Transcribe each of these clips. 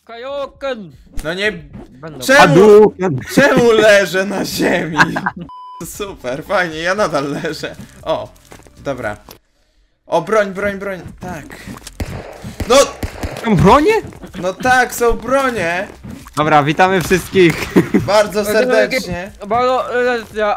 Kajoken! No nie... Będą. Czemu leżę na ziemi? Super, fajnie, ja nadal leżę. O, dobra. O, broń. Tak. No! Są bronie? No tak, są bronie. Dobra, witamy wszystkich. Bardzo serdecznie. Bardzo ja.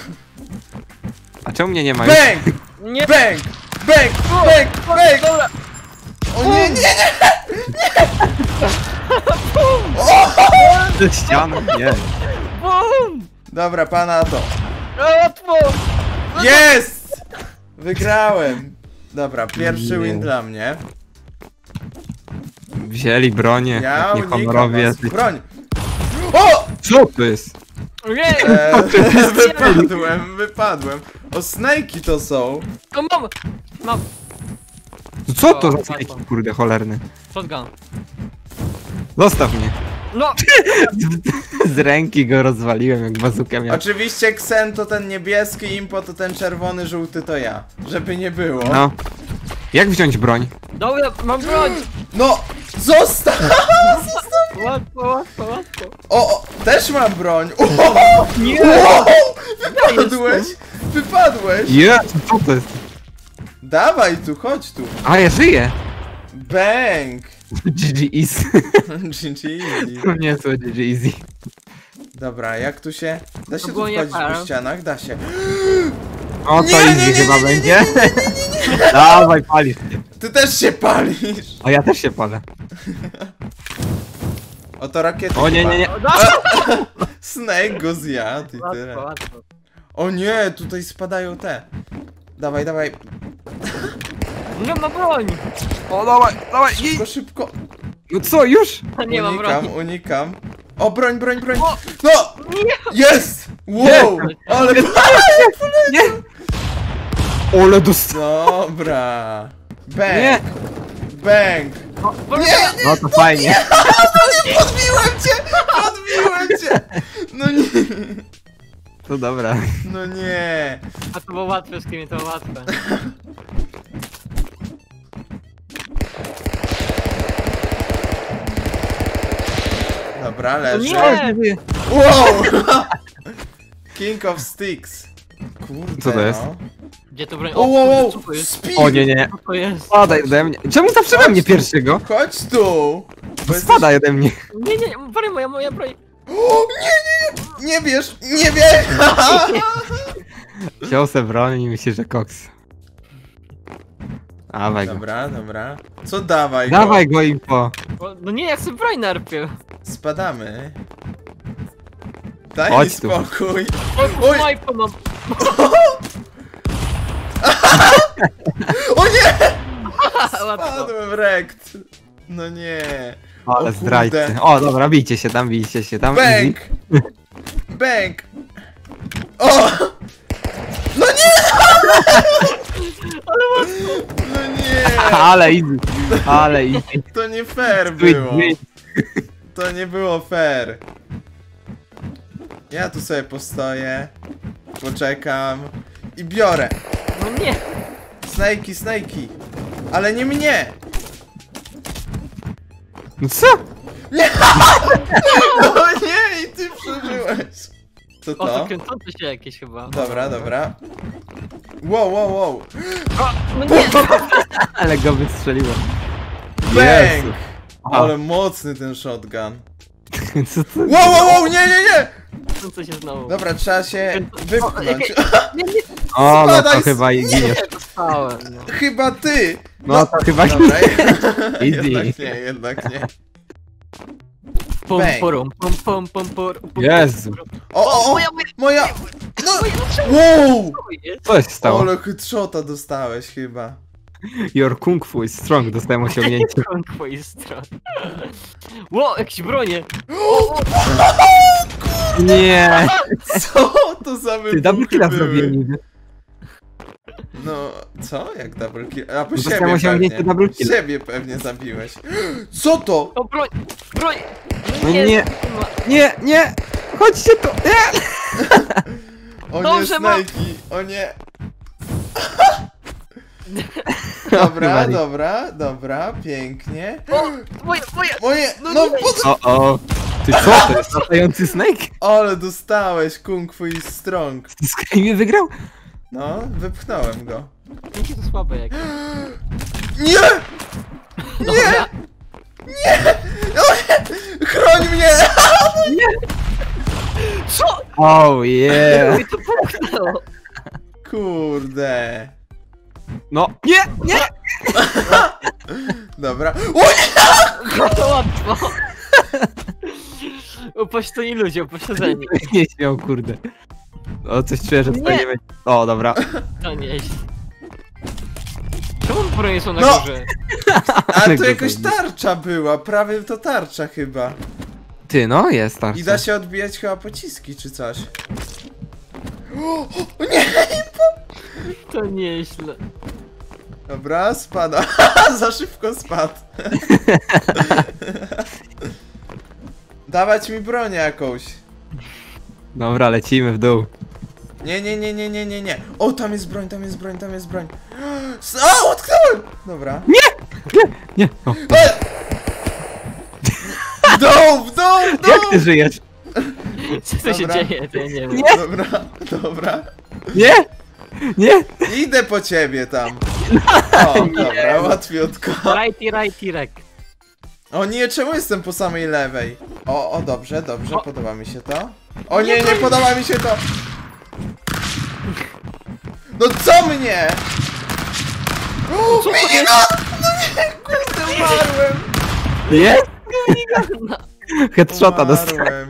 A czemu mnie nie ma już? Bang! Nie! Bang! Dobra! O nie! Ze ściany? Nie. Bum! Dobra, pana to. Łatwo! Jest! Wygrałem. Dobra, pierwszy Nie. win dla mnie. Wzięli bronię, Ja jak unikam niehonorowie. was. Broń! O! Co to jest? Nie! Wypadłem. O, snake'i to są. O, mam! Co to za O, taki łatwo. kurde cholerny? Shotgun. Zostaw mnie. No! Z ręki go rozwaliłem jak bazukę miał. Oczywiście Xen to ten niebieski, Impo to ten czerwony, żółty to ja. Żeby nie było. No. Jak wziąć broń? Dobra, mam broń! No! Zostaw! Łatwo. O, też mam broń! O, Nie! wow! Wypadłeś! Jezu, co to jest? Dawaj tu, chodź tu. A, ja żyję! Bang! GG easy. GG. Niezłe GG easy. Dobra, jak tu się... Da się To tu było wchodzić nie po fair. ścianach? Da się. O, to Nie, easy chyba będzie. Dawaj, palisz mnie. Ty też się palisz! O, ja też się palę. Oto rakiety. O, nie. Snake go zjadł i tyle. Łatwo. O nie, tutaj spadają te. Dawaj. Nie ma broń! O, dawaj, Szybko. No co, już? Nie mam broni. Unikam. O, broń. O! No! Jest! Wow! Ale... Nie! Ole dostał. Dobra. Bang. Nie! Bang. Nie! No to fajnie. Podbiłem cię! No nie. To dobra. No nie. A to było łatwe z kimi, to było łatwe. Dobra, leży. Nie! Wow! King of Sticks. Kurde, Co to jest? no. Gdzie to broń? Wow! Co to jest? Speed! O nie. Co to jest? Spadaj ode mnie. Czemu zawsze we mnie pierwszego? Chodź tu! Bo Spadaj ode mnie. Nie, broń moja broń. O, nie wiesz! Wziął se broń i myśli, że koks. Dawaj go. Dobra. Co dawaj Dawaj go, Impo. No nie, ja chcę broń najpierw. Spadamy. Daj mi Chodź tu. spokój. Oj, snajpa mam. O nie! Łatwo. Padłem wrekt. No nie. Ale kurde. zdrajcy. O, dobra, bijcie się tam. Bang! Bang! O! No nie! No nie! Ale easy. To nie fair Sweet było. dreams. To nie było fair. Ja tu sobie postoję. Poczekam. I biorę. No nie. Snakey. Ale nie mnie! No co? No nie! I ty przeżyłeś. Co O, to to? kręcące się jakieś chyba. Dobra. Wow. O, no nie. Ale go wystrzeliłem. Bang! Jezu. Ale mocny ten shotgun. Co to? Wow, nie! Kręcące się znowu. Dobra, trzeba się wypchnąć. Nie. O, no to Spadaj, chyba i giniesz. Dostałem, no. Chyba ty! No to chyba Dobra, Easy. jednak nie. Pum, Bang. purum, pum. Jezu. O, moja... No, wow! Co się stało? Ale headshota dostałeś chyba. Your kung fu is strong. Dostałem osiągnięcie. Krąg twojej strony. Ło, jakieś bronie. Nie. Co to za Ty wybuchy double killa były? zrobiłem niby. No, co? Jak double kill? A po Dostałem siebie osiągnięcie pewnie. double kill. Siebie pewnie zabiłeś. Co to? O, broń. No nie. Nie. Chodźcie tu. Nie. O nie, Dobrze, mam. snajki. O nie. Dobra, dobra, pięknie. O, moje! No po... O. Ty co, to jest latający Snake? Ale dostałeś, Kung Fu is strong. Sky mnie wygrał? No, wypchnąłem go. Jakie to słabe jak. Nie! Dobra. Chroń mnie! Co? Oh yeah. Mi to popchnęło. Kurde. No, nie! Dobra. No to łatwo. Upośledzeni ludzie, upośledzeni. Nie śmiał, kurde. O, coś czuję, że tutaj nie będzie. O, dobra. To nieźle. Czemu bronie są na No! górze? A Ale tu go jakoś zabił. tarcza była, prawie to tarcza chyba. Ty, no, jest tarcza. I da się odbijać chyba pociski czy coś. O nie! To nieźle. Dobra, spada. Za szybko spadł. Dawać mi bronię jakąś. Dobra, lecimy w dół. Nie. O, tam jest broń. O, utknąłem! Dobra. Nie! O, W dół! jak ty żyjesz? Co tu się Dobra. dzieje? To ja nie wiem. Nie! Dobra. Nie! Nie! Idę po ciebie tam. O, dobra, łatwiutko. Righty, rek. O nie, czemu jestem po samej lewej? O, dobrze, podoba mi się to. O nie, nie podoba mi się to! No co mnie? Mnie, no nie, kurde, umarłem! Nie? Headshota dostałem. Umarłem.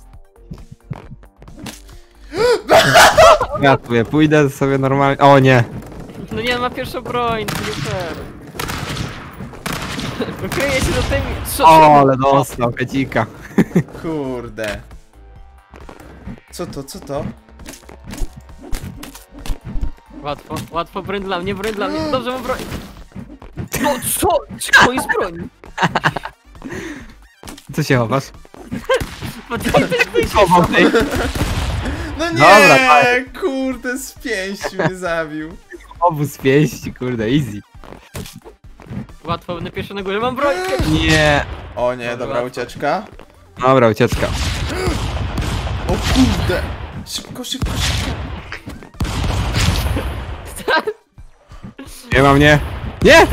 Ja sobie pójdę sobie normalnie. O nie! No nie, ma pierwszą broń, to nie fair. Ukryję się do tymi... Co? O, ale dostał, hecika. Kurde. Co to? Łatwo, broń dla mnie. Dobrze, mam broń. No co? Czemu jest broń? Co się chowasz? Bo ty też byś Chował tej. No nie, Dobra, tak. kurde, z pięści mnie zabił. Obóz pięści, kurde, easy. Łatwo, będę pierwszy na górze, mam broń. Nie. O nie, dobra, ucieczka. Dobra, ucieczka. O kurde! Szybko. Nie mam, nie. Nie!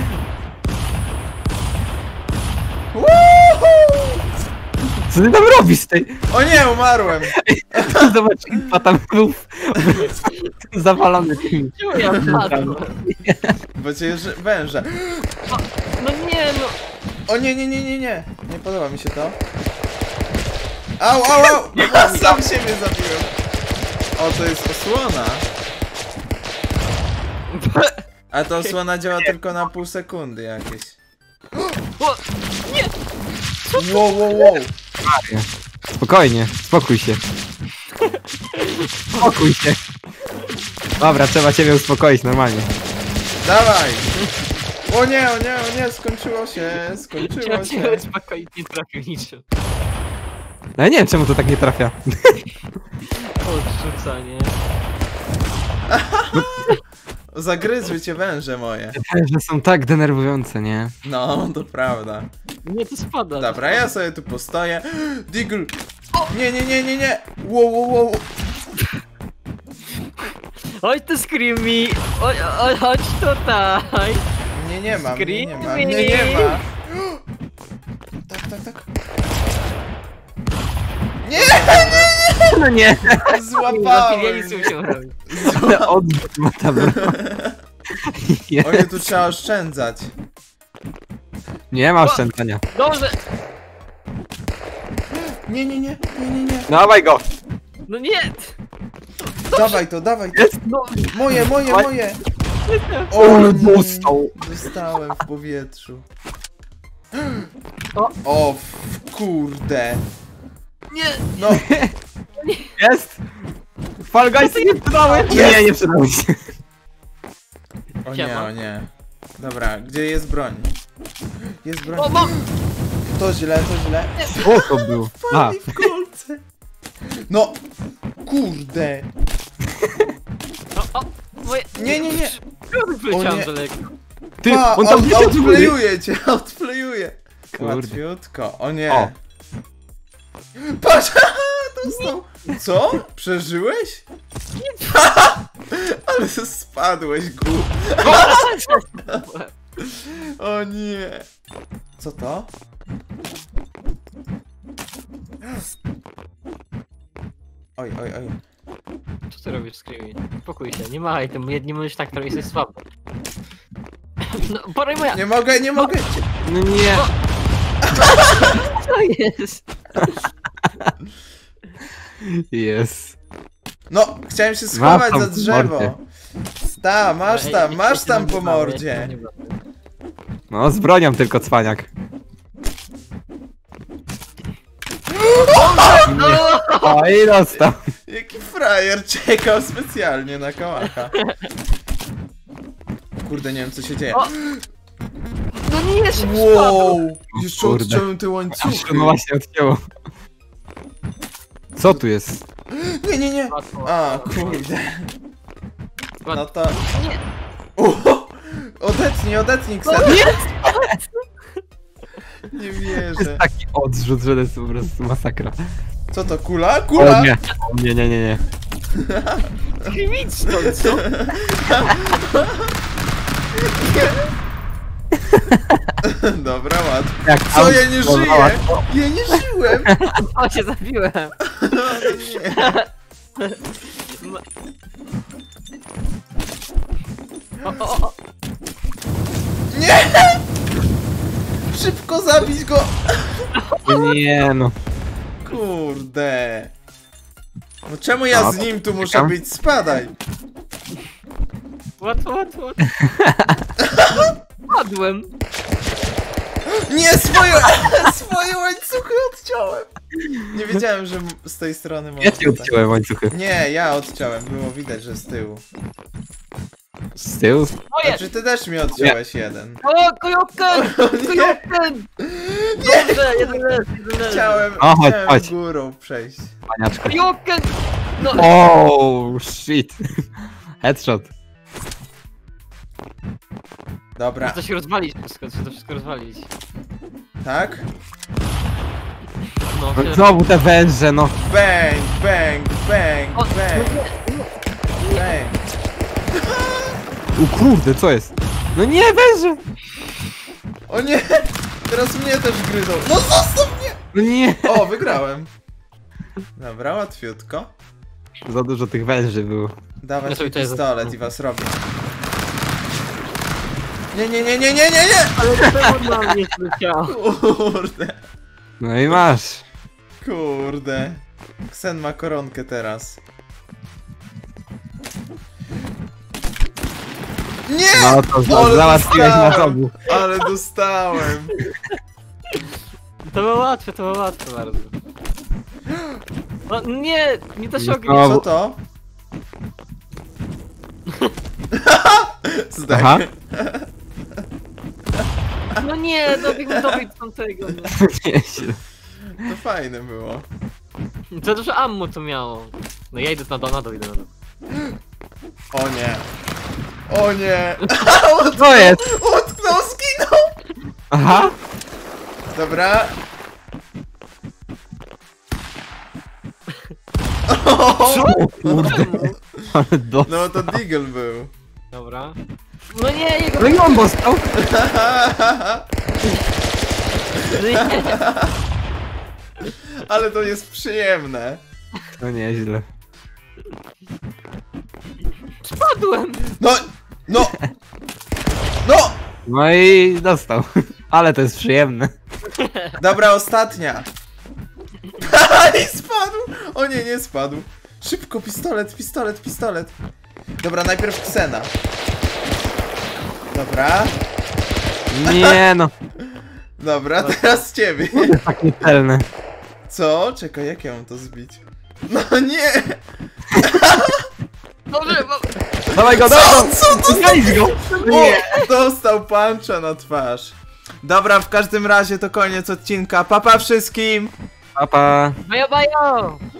Woohoo! Co ty tam robisz tej? O nie, umarłem! Zobacz, impa tam był zawalony tymi. Czemu ja padłem? Bo cię węże. No nie, no. O nie. Nie podoba mi się to. Au! Sam siebie zabiłem. O, to jest osłona. A ta osłona działa tylko na pół sekundy jakieś. O, nie! Wow. Spokojnie, spokój się. Spokój się. Dobra, trzeba ciebie uspokoić normalnie. Dawaj! O nie, skończyło się. Chciałem cię uspokoić, nie trafił niczym. No ja nie wiem, czemu to tak nie trafia. Odrzucanie. Zagryzły cię węże moje. Że są tak denerwujące, nie? No, to prawda. Nie, to spada. Dobra, ja sobie tu postoję. Diggle! Nie! Wow. Chodź tu, Screamy! Chodź tutaj! Mnie nie ma. Tak. Nie! No nie! Złapałem! Ja nic musiał robić. Ale odbyt ma tam. O nie, tu trzeba oszczędzać. Nie ma oszczędzania. Dobrze! Nie. Dawaj go! No nie! Dawaj to. Jest! No, Moje. O, dostał. Dostałem w powietrzu. O. O, kurde. nie! No, Jest! Fall Guysy nie przydały! Jest! Nie przydały się. o nie. Dobra, gdzie jest broń? Jest broń. O, mam! To źle. O, to było. A, Wpadli w kolce. No, kurde. O, Moje... Nie, nie, nie. Wyleciałem O nie. daleko. Ty, Pa, on tam wyszedł z góry. odplejuje cię, odplejuje. Kurde. Łatwiutko, o nie. O. Patrz, dostał. Co? Przeżyłeś? Ale spadłeś, głup. O nie. Co to? Oj, oj, oj. Co ty robisz, Screamy? Spokój się, nie ma item, nie możesz tak, to jesteś słaby. No, poraj moja! Nie mogę, nie mogę. No nie. Co jest? Jest. No, chciałem się schować tam za w drzewo. mordzie. Masz tam po mordzie. No, z bronią tylko cwaniak. O, i dostał. Jaki frajer czekał specjalnie na kałacha. Kurde, nie wiem co się dzieje. O! No nie jest Wow! Jeszcze Kurde. odciąłem te łańcuchy. No właśnie odcięło. Co tu jest? Nie, nie, nie. Łatwo, A, łatwo. kurde. No Łatwo. to... Nie. Odetnij, No Ksena. nie! Nie To wierzę. jest taki odrzut, że to jest po prostu masakra. Co to, kula? Kula! O nie. O, nie, nie, nie, nie. Idź stąd, co? Dobra, łatwo. Jak Co, tam ja nie żyję? łatwo. Ja nie żyłem! O, cię zabiłem. No, nie. O. Nie! Szybko zabić go! Nie no. Kurde. No czemu ja z nim tu muszę być? Spadaj! Łatwo. Padłem. Nie, swoje łańcuchy odciąłem! Nie wiedziałem, że z tej strony można. Ja ci odciąłem łańcuchy. Nie, ja odciąłem. Było widać, że z tyłu. Z tyłu? Moje! Znaczy ty też mi odciąłeś jeden. O, kojopken! Kojopken! Dobrze, jeden leży. Chciałem, O, chodź, chciałem chodź. górą przejść. Paniaczka. Kojopken! No, Oh shit. Headshot. Dobra, to się rozwalić wszystko, chcę to wszystko rozwalić. tak? No, No, znowu te węże, no. Bang, bang, bang, O, bang, bang. O kurde, co jest? No nie, węże! O nie! Teraz mnie też gryzą. No zostaw mnie! No nie! O, wygrałem. Dobra, łatwiutko. Za dużo tych węży było. Dawać Ja mi to jest- pistolet i was robię. Nie, nie, nie, nie, nie, nie, nie! Ale czemu na mnie leciało? Kurde, No i masz. kurde. Ksen ma koronkę teraz. Nie! No to Ale załatwiłeś nas dostałem! obu. Ale dostałem. To było łatwe bardzo. O nie, nie da się No. ognić. Co to? Zdech. Aha. No nie, dobiegł tamtego. Nieźle. To fajne było. Za dużo ammo to miało. No ja idę na dół, idę na dół. O nie. O nie. Co jest? Utknął, skinął. Aha. Dobra. O, O kurde. Ale no dostał. to Deagle był. Dobra. No nie, jego... No i on dostał. No nie. Ale to jest przyjemne. No nieźle. Spadłem! No, no. No. No i dostał. Ale to jest przyjemne. Dobra, ostatnia. I spadł. O nie, nie spadł. Szybko, pistolet. Dobra, najpierw Ksena. Dobra. Nie no. Dobra, teraz ciebie. Tak niecelne. Co? Czekaj, jak ja mam to zbić? No nie! Dobrze, Dawaj go, dawaj go! Zgalić go! O, dostał puncha na twarz. Dobra, w każdym razie to koniec odcinka. Pa, pa wszystkim! Pa, pa. bajo!